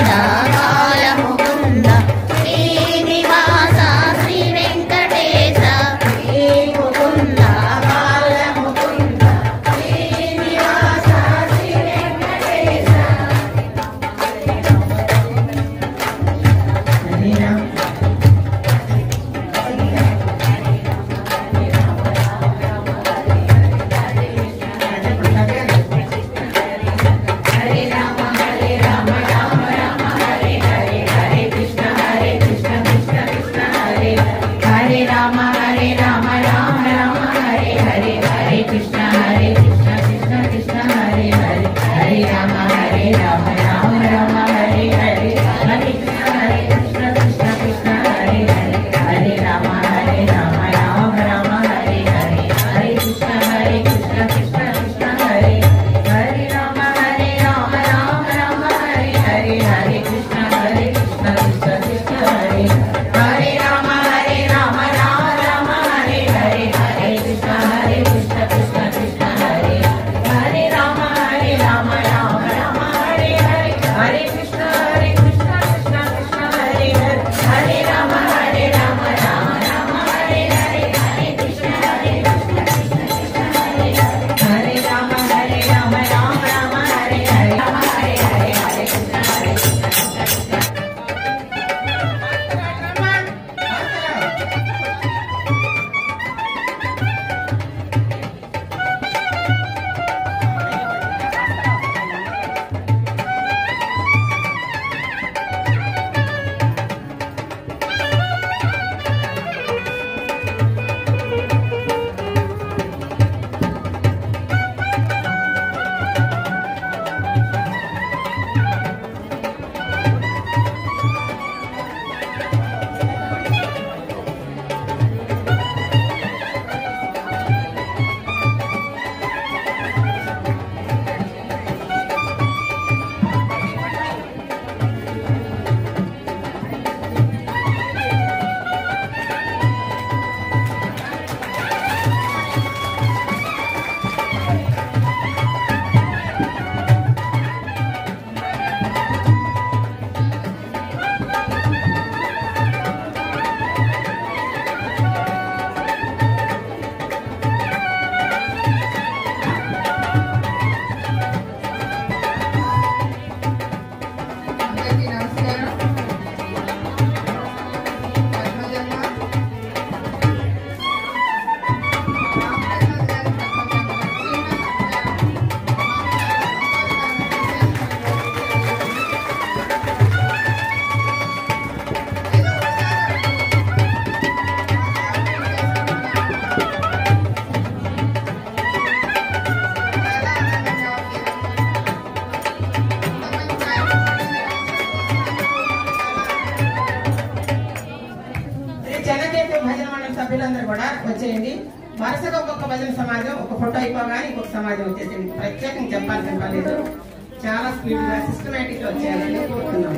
సభ్యులందరూ కూడా వచ్చేయండి. వరుసగా ఒక్కొక్క భజన సమాజం ఒక ఫోటో అయిపోగానే ఇంకొక సమాజం వచ్చేసేయండి. ప్రత్యేకంగా చెప్పాల్సిన పర్లేదు, చాలా స్పీడ్ గా సిస్టమేటిక్ గా వచ్చేయాలని కోరుతున్నాం.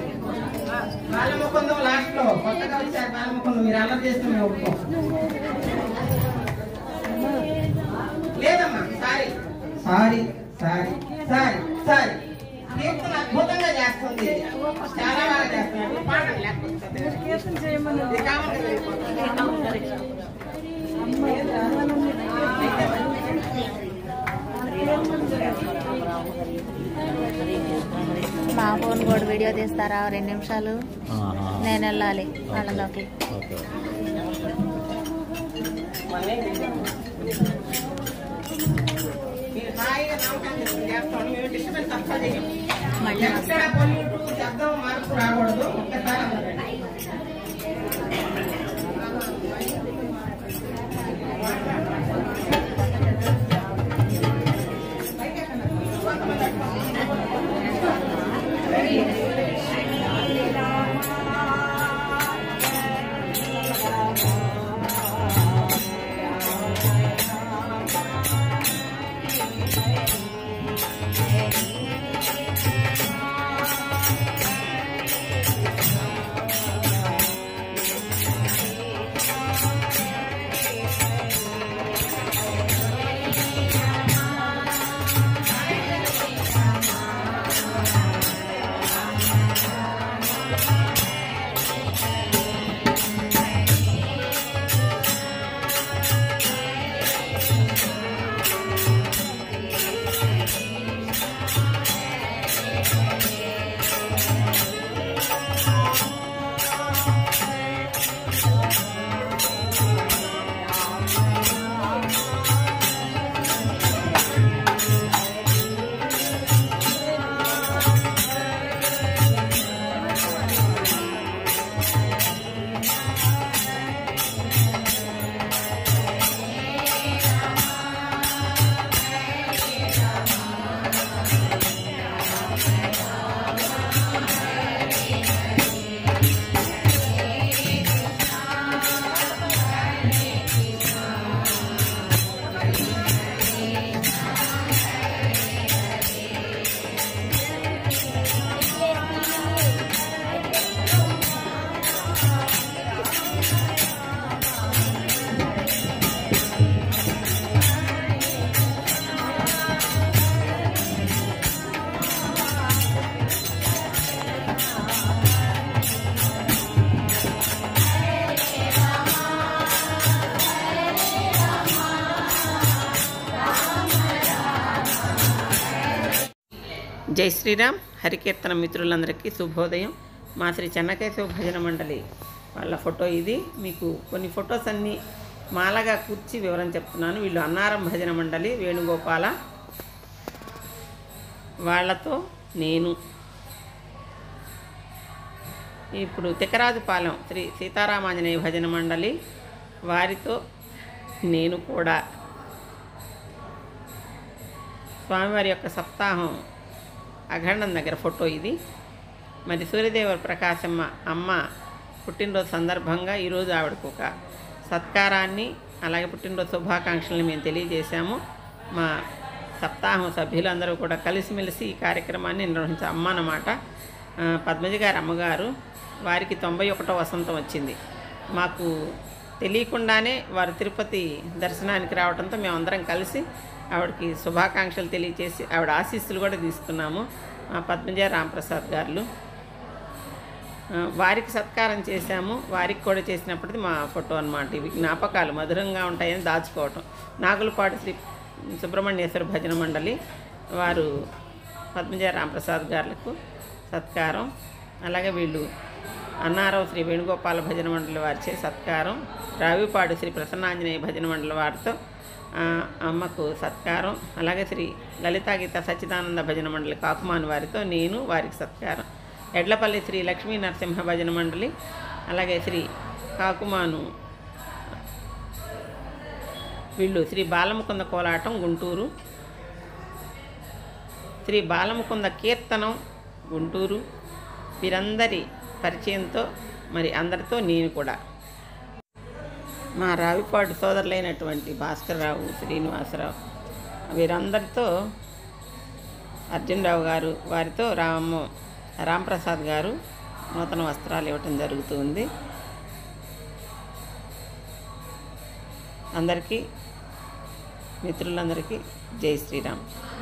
బాలముకుందం లాస్ట్ లో కొత్తగా వచ్చారు. బాలముకుందం మీరు అల్లరి చేస్తూ మేము ఒప్పుకోం లేదమ్మా. Sorry sorry sorry sorry sorry Keerthana అద్భుతంగా చేస్తుంది, చాలా బాగా చేస్తున్నారు. పాటలు లేకపోతే మా ఫోన్ కూడా వీడియో తీస్తారా 2 నిమిషాలు? నేను వెళ్ళాలి వాళ్ళలోకి. మళ్ళీ శబ్దం మార్పు రాకూడదు. ఒక్కసారి జై శ్రీరామ్. హరికీర్తన మిత్రులందరికీ శుభోదయం. మా శ్రీ చెన్నకేశవ భజన మండలి వాళ్ళ ఫోటో ఇది. మీకు కొన్ని ఫొటోస్ అన్నీ మాలగా కూర్చి వివరం చెప్తున్నాను. వీళ్ళు అన్నారం భజన మండలి వేణుగోపాల, వాళ్ళతో నేను. ఇప్పుడు తిక్కరాజుపాలెం శ్రీ సీతారామాంజనేయ భజన మండలి వారితో నేను కూడా. స్వామివారి యొక్క సప్తాహం అఖండం దగ్గర ఫోటో ఇది. మరి సూర్యదేవర ప్రకాశమ్మ అమ్మ పుట్టినరోజు సందర్భంగా ఈరోజు ఆవిడకు ఒక సత్కారాన్ని అలాగే పుట్టినరోజు శుభాకాంక్షల్ని మేము తెలియజేశాము. మా సప్తాహం సభ్యులందరూ కూడా కలిసిమెలిసి ఈ కార్యక్రమాన్ని నిర్వహించాం. అమ్మ అన్నమాట పద్మజ గారి అమ్మగారు, వారికి 91వ వసంతం వచ్చింది. మాకు తెలియకుండానే వారు తిరుపతి దర్శనానికి రావడంతో మేమందరం కలిసి ఆవిడకి శుభాకాంక్షలు తెలియజేసి ఆవిడ ఆశీస్సులు కూడా తీసుకున్నాము. పద్మజ రాంప్రసాద్ గారు వారికి సత్కారం చేశాము. వారికి కూడా చేసినప్పటికీ మా ఫోటో అన్నమాట. ఇవి జ్ఞాపకాలు మధురంగా ఉంటాయని దాచుకోవటం. నాగులపాటి శ్రీ సుబ్రహ్మణ్యేశ్వర భజన మండలి వారు పద్మజ రాంప్రసాద్ గారులకు సత్కారం. అలాగే వీళ్ళు అన్నారం శ్రీ వేణుగోపాల భజన మండలి వారిచే సత్కారం. రావిపాడు శ్రీ ప్రసన్నాంజనేయ భజన మండలి వారితో అమ్మకు సత్కారం. అలాగే శ్రీ లలితాగీత సచ్చిదానంద భజన మండలి కాకుమాను వారితో నేను, వారికి సత్కారం. ఎడ్లపల్లి శ్రీ లక్ష్మీ నరసింహ భజన మండలి, అలాగే శ్రీ కాకుమాను వీళ్ళు శ్రీ బాలముకుంద కోలాటం గుంటూరు, శ్రీ బాలముకుంద కీర్తనం గుంటూరు. వీరందరి పరిచయంతో మరి అందరితో నేను కూడా. మా రావిపాడు సోదరులైనటువంటి భాస్కర్రావు, శ్రీనివాసరావు వీరందరితో అర్జునరావు గారు వారితో రాంప్రసాద్ గారు నూతన వస్త్రాలు ఇవ్వటం జరుగుతుంది. అందరికీ మిత్రులందరికీ జై శ్రీరామ్.